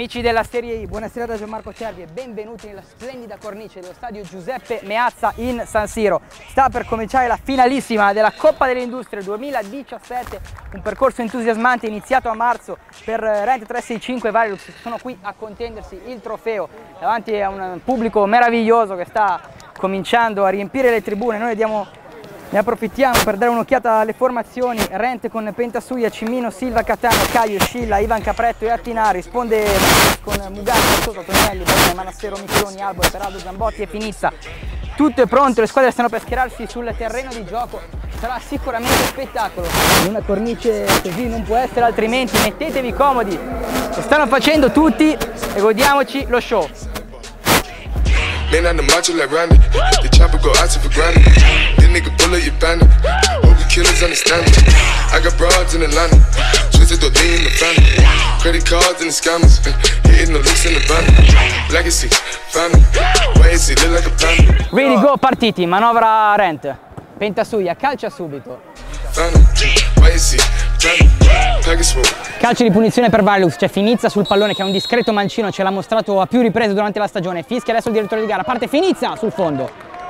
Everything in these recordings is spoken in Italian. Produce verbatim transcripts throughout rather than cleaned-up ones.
Amici della Serie I, buonasera da Gianmarco Cervi e benvenuti nella splendida cornice dello stadio Giuseppe Meazza in San Siro. Sta per cominciare la finalissima della Coppa delle Industrie duemiladiciassette, un percorso entusiasmante iniziato a marzo per Rent trecentosessantacinque e Varilux, che sono qui a contendersi il trofeo davanti a un pubblico meraviglioso che sta cominciando a riempire le tribune. Noi diamo Ne approfittiamo per dare un'occhiata alle formazioni. Rent con Pentasuia, Cimino, Silva, Catano, Caio, Scilla, Ivan Capretto e Attinari. Risponde con Mugalli, Sotto, Tonelli, Bene, Manassero, Micheloni, Albo, Peraldo, Zambotti e Finizza. Tutto è pronto, le squadre stanno per schierarsi sul terreno di gioco. Sarà sicuramente spettacolo. In una cornice così non può essere altrimenti. Mettetevi comodi. Lo stanno facendo tutti e godiamoci lo show. Man on the macho like Randy, the chopper go out for granted. This nigga bullet you bandit. Hope you killers understand it. I got broads in Atlanta, twisted the lean in the family. Credit cards and the scammers, hitting the looks in the van. Legacy, family, why is it look like a panda? Ready, go, partiti, manovra Rent. Pentasuia, calcia subito. Family, why is it Calcio di punizione per Varilux, c'è Finizza sul pallone che è un discreto mancino, ce l'ha mostrato a più riprese durante la stagione. Fischia adesso il direttore di gara, parte Finizza sul fondo.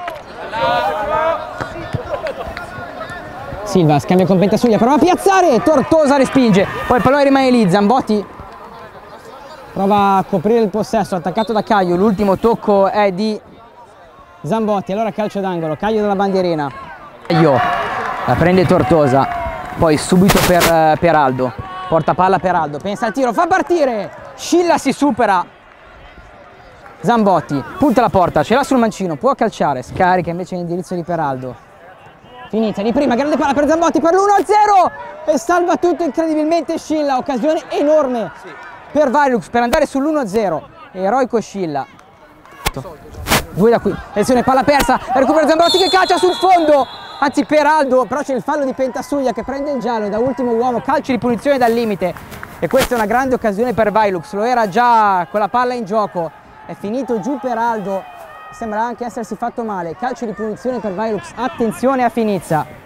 Silva scambia con Pentasuia, prova a piazzare, Tortosa respinge, poi il pallone rimane lì, Zambotti prova a coprire il possesso, attaccato da Caio, l'ultimo tocco è di Zambotti, allora calcio d'angolo, Caio dalla bandierina. Caio la prende Tortosa. Poi subito per, per Aldo, porta palla per Aldo, pensa al tiro, fa partire, Scilla si supera, Zambotti, punta la porta, ce l'ha sul mancino, può calciare, scarica invece l'indirizzo di Peraldo, Finizza di prima, grande palla per Zambotti per l'uno a zero e salva tutto incredibilmente Scilla, occasione enorme per Varilux per andare sull'uno a zero, eroico Scilla, due da qui, attenzione palla persa, recupera Zambotti che calcia sul fondo. Anzi Peraldo, però c'è il fallo di Pentasuia che prende il giallo da ultimo uomo, calcio di punizione dal limite e questa è una grande occasione per Varilux, lo era già con la palla in gioco, è finito giù Peraldo, sembra anche essersi fatto male, calcio di punizione per Varilux, attenzione a Finizza.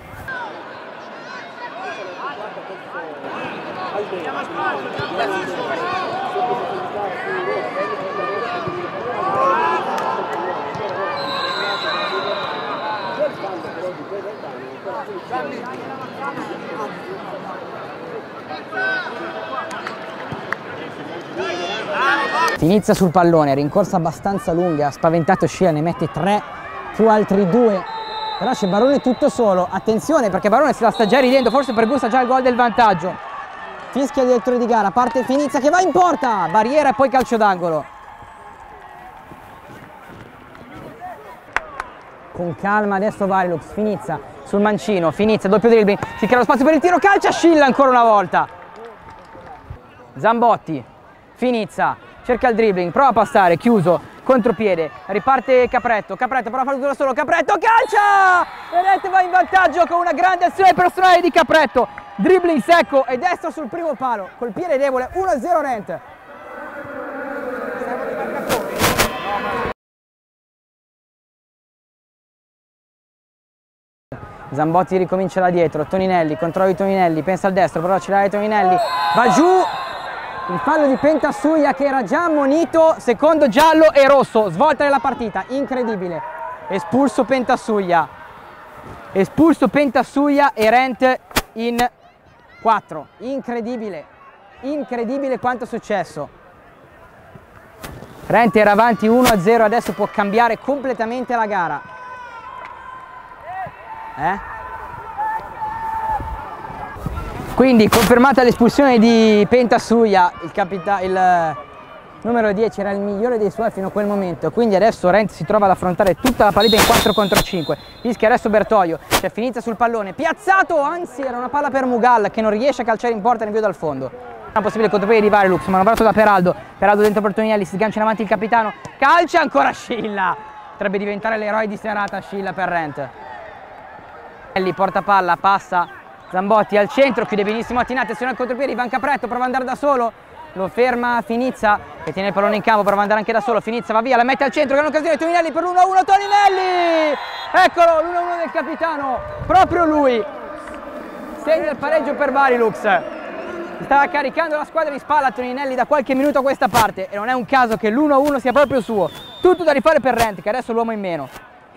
Finizza sul pallone, rincorsa abbastanza lunga, ha spaventato Scilla, ne mette tre più altri due, però c'è Barone tutto solo, attenzione perché Barone se la sta già ridendo, forse per gusta già il gol del vantaggio. Fischia il direttore di gara, parte Finizza che va in porta, barriera e poi calcio d'angolo. Con calma adesso Varilux, Finizza sul mancino, Finizza, doppio dribbling, si crea lo spazio per il tiro, calcia Scilla ancora una volta. Zambotti, Finizza, cerca il dribbling, prova a passare, chiuso, contropiede, riparte Capretto, Capretto prova a farlo da solo, Capretto calcia! E Rent va in vantaggio con una grande azione personale di Capretto, dribbling secco e destro sul primo palo, col piede debole, uno a zero Rent. Zambotti ricomincia da dietro, Toninelli, controllo di Toninelli, pensa al destro, però ce l'ha Toninelli, va giù, il fallo di Pentasuia che era già ammonito, secondo giallo e rosso, svolta della partita, incredibile, espulso Pentasuia, espulso Pentasuia e Rent in quattro, incredibile, incredibile quanto è successo. Rent era avanti uno a zero, adesso può cambiare completamente la gara. Eh? Quindi confermata l'espulsione di Pentasuia, il, il numero dieci era il migliore dei suoi fino a quel momento, quindi adesso Rent si trova ad affrontare tutta la partita in quattro contro cinque. Fischia adesso Bertoglio, c'è Finizza sul pallone, piazzato, anzi era una palla per Mugal che non riesce a calciare in porta, rinvio dal fondo. Una possibile contropiede di Varilux, manovrato da Peraldo, Peraldo dentro per Toninelli, si sgancia in avanti il capitano, calcia ancora Scilla, potrebbe diventare l'eroe di serata Scilla per Rent. Porta palla, passa Zambotti al centro, chiude benissimo Attinari, attenzione al contropiede, Ivan Capretto prova ad andare da solo, lo ferma Finizza che tiene il pallone in campo, prova ad andare anche da solo, Finizza va via, la mette al centro, grande occasione, Toninelli per l'uno a uno, Toninelli! Eccolo, l'uno a uno del capitano, proprio lui, segna il pareggio per Varilux. Stava caricando la squadra in spalla Toninelli da qualche minuto a questa parte e non è un caso che l'uno a uno sia proprio suo. Tutto da rifare per Rent, che adesso è l'uomo in meno.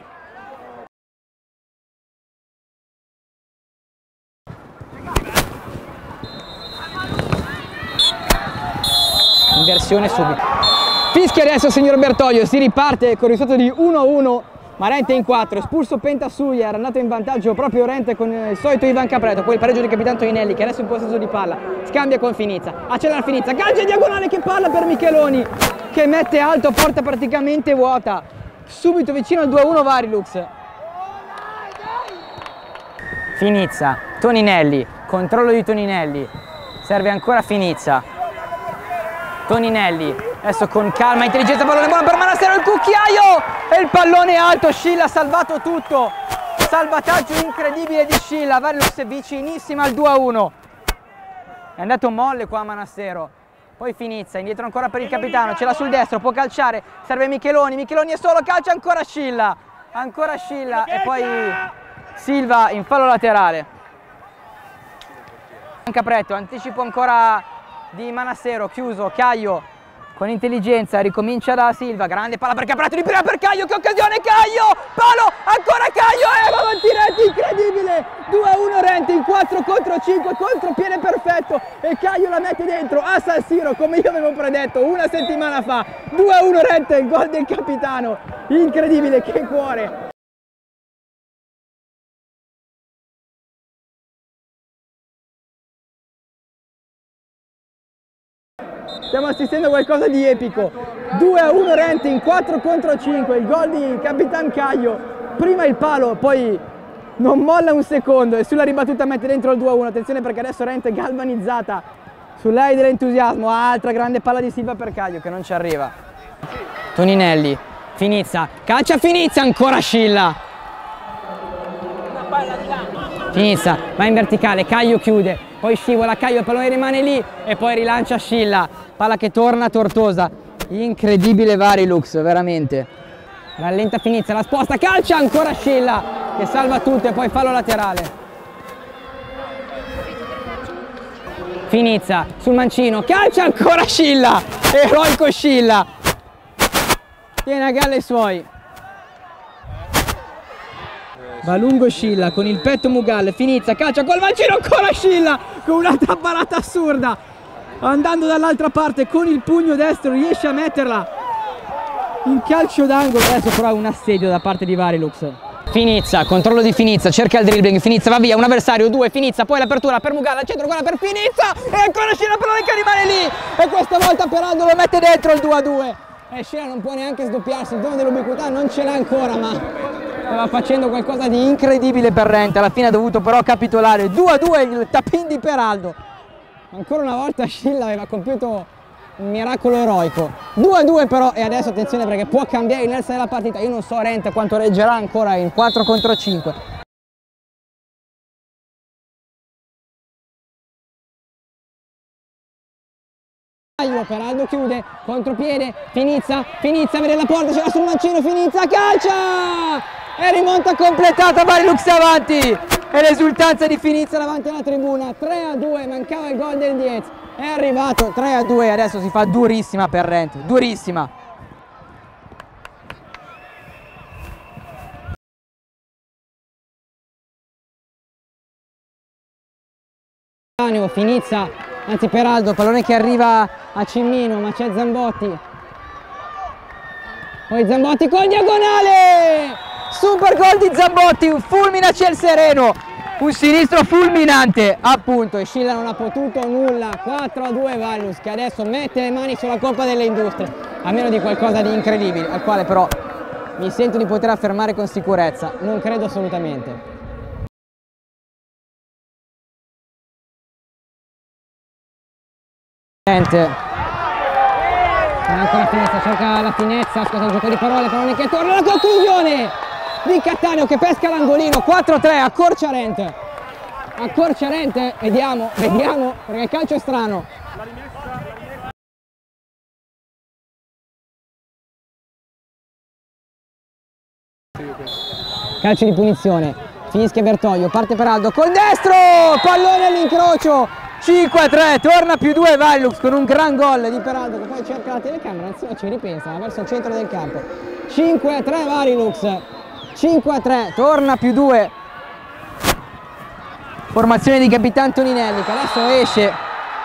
Inversione subito. Fischia adesso signor Bertoglio, si riparte con il risultato di uno a uno, ma Rent è in quattro, espulso Pentasuia, era andato in vantaggio proprio Rent con il solito Ivan Capretto, poi il pareggio di capitano Toninelli che adesso è in possesso di palla, scambia con Finizza, accelera Finizza, calcio in diagonale, che palla per Micheloni che mette alto, porta praticamente vuota, subito vicino al due a uno Varilux. Finizza, Toninelli, controllo di Toninelli, serve ancora Finizza. Toninelli, adesso con calma, intelligenza, pallone buono per Manassero, il cucchiaio e il pallone alto, Scilla ha salvato tutto, salvataggio incredibile di Scilla, Varilux è vicinissima al due a uno, è andato molle qua Manassero, poi Finizza, indietro ancora per il capitano, ce l'ha sul destro, può calciare, serve Micheloni, Micheloni è solo, calcia ancora Scilla, ancora Scilla e poi Silva in fallo laterale. Capretto, anticipo ancora di Manassero, chiuso, Caio con intelligenza, ricomincia da Silva, grande palla per Capretto, di prima per Caio, che occasione, Caio, palo, ancora Caio e va avanti Rent, incredibile, due a uno Rent in quattro contro cinque, contropiede perfetto e Caio la mette dentro a San Siro come io avevo predetto una settimana fa, due a uno Rent, il gol del capitano, incredibile, che cuore. Stiamo assistendo a qualcosa di epico, due a uno Rent in quattro contro cinque, il gol di Capitan Caio, prima il palo, poi non molla un secondo e sulla ribattuta mette dentro il due a uno, attenzione perché adesso Rent è galvanizzata, sull'aria dell'entusiasmo, altra grande palla di Silva per Caio che non ci arriva. Toninelli, Finizza, calcia Finizza, ancora Scilla. Finizza, va in verticale, Caio chiude, poi scivola Caio, il pallone rimane lì e poi rilancia Scilla, palla che torna Tortosa, incredibile Varilux, veramente. Rallenta Finizza, la sposta, calcia ancora Scilla che salva tutto e poi fallo laterale. Finizza sul mancino, calcia ancora Scilla, eroico Scilla, tiene a galla i suoi. Va lungo Scilla con il petto Mugal, Finizza, calcia col mancino, ancora Scilla con un'altra parata assurda, andando dall'altra parte con il pugno destro riesce a metterla in calcio d'angolo, adesso però un assedio da parte di Varilux. Finizza, controllo di Finizza, cerca il dribbling, Finizza va via, un avversario, due, Finizza, poi l'apertura per Mugal, al centro, quella per Finizza e ancora Scilla, pallone che rimane lì e questa volta Peraldo lo mette dentro il due a due e Scilla non può neanche sdoppiarsi, il dono dell'ubiquità non ce l'ha ancora, ma stava facendo qualcosa di incredibile per Rent, alla fine ha dovuto però capitolare, due a due il tap-in di Peraldo. Ancora una volta Scilla aveva compiuto un miracolo eroico, due a due però, e adesso attenzione perché può cambiare l'inerzia della partita, io non so Rent quanto reggerà ancora in quattro contro cinque. Peraldo chiude, contropiede, Finizza, Finizza vede la porta, ce l'ha sul mancino, Finizza, calcia! E rimonta completata, Varilux avanti! E l'esultanza di Finizza davanti alla tribuna, tre a due, mancava il gol del Diez, è arrivato tre a due, adesso si fa durissima per Rent, durissima. Finizza, anzi Peraldo, pallone che arriva a Cimmino, ma c'è Zambotti, poi Zambotti col diagonale, super gol di Zambotti, un fulmine a ciel sereno, un sinistro fulminante appunto, e Scilla non ha potuto nulla, quattro a due Varilux che adesso mette le mani sulla Coppa delle Industrie, a meno di qualcosa di incredibile, al quale però mi sento di poter affermare con sicurezza, non credo assolutamente. Ancora Finezza, cerca la finezza, scusa il gioco di parole, pallone che torna, la conclusione di Cattaneo che pesca l'angolino, quattro a tre, accorcia Rent, accorcia Rent, vediamo, vediamo, perché il calcio è strano. Calcio di punizione, fischia Bertoglio, parte Peraldo col destro, pallone all'incrocio, cinque a tre, torna più due Varilux con un gran gol di Peraldo che poi cerca la telecamera, anzi ci ripensa, va verso il centro del campo. cinque a tre Varilux, cinque a tre, torna più due. Formazione di Capitan Toninelli che adesso esce.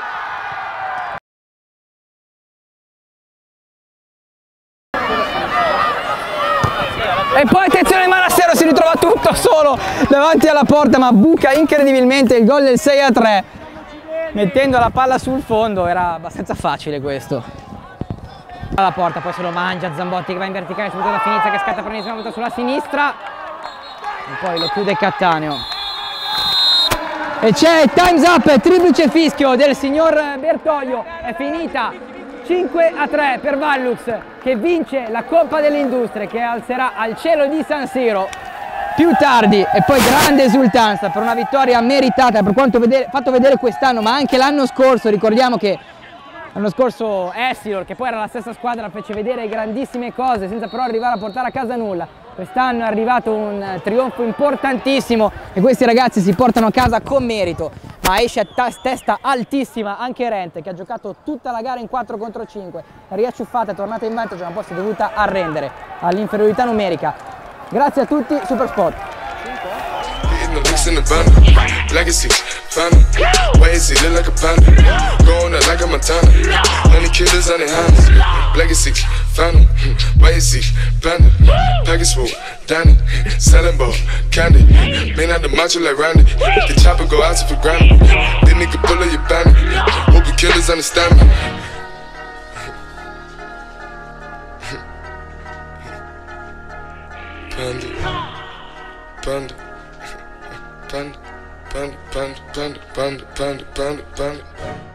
E poi attenzione, Manassero si ritrova tutto solo davanti alla porta, ma buca incredibilmente il gol del sei a tre. Mettendo la palla sul fondo era abbastanza facile questo. Alla porta, poi se lo mangia Zambotti che va in verticale subito da Finizia che scatta per l'ennesima volta sulla sinistra. E poi lo chiude Cattaneo. E c'è il time's up, triplice fischio del signor Bertoglio. È finita. cinque a tre per Varilux che vince la Coppa delle Industrie che alzerà al cielo di San Siro più tardi. E poi grande esultanza per una vittoria meritata per quanto vedere, fatto vedere quest'anno, ma anche l'anno scorso. Ricordiamo che l'anno scorso Essilor, che poi era la stessa squadra, fece vedere grandissime cose senza però arrivare a portare a casa nulla. Quest'anno è arrivato un trionfo importantissimo e questi ragazzi si portano a casa con merito. Ma esce a testa altissima anche Rente che ha giocato tutta la gara in quattro contro cinque, è riacciuffata, è tornata in vantaggio ma poi si è dovuta arrendere all'inferiorità numerica. Grazie a tutti, Super Spot. Legacy, found him. Why is he look like a panda? Going up like a Montana. Honey killers on their hands. Legacy, found him. Why is he panda? Package full, Danny. Selling ball, candy. Man out the macho like Randy. The chopper go out for granted. This nigga pull up your bandit. Hope the killers understand me. Panda. Panda. Panda. Panda, panda, panda, panda, panda, panda, panda.